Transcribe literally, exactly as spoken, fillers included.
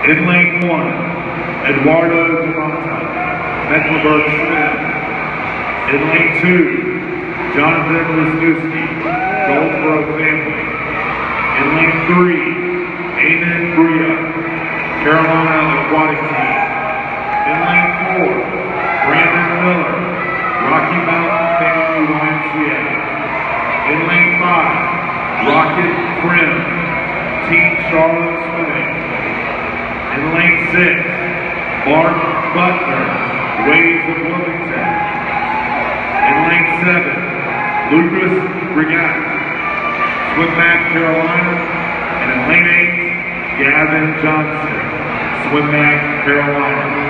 In lane one, Eduardo Devonta, Mecklenburg Swim. In lane two, Jonathan Wisniewski, Goldsboro Family. In lane three, Aiden Bria, Carolina Aquatic Team. In lane four, Brandon Miller, Rocky Mountain Family Y M C A. In lane five, Rocket Prim, Team Charlotte Swimming. In lane six, Mark Butler, Waves of Wilmington. In lane seven, Lucas Brigat, Swim Mac Carolina. And in lane eight, Gavin Johnson, Swim Mac Carolina.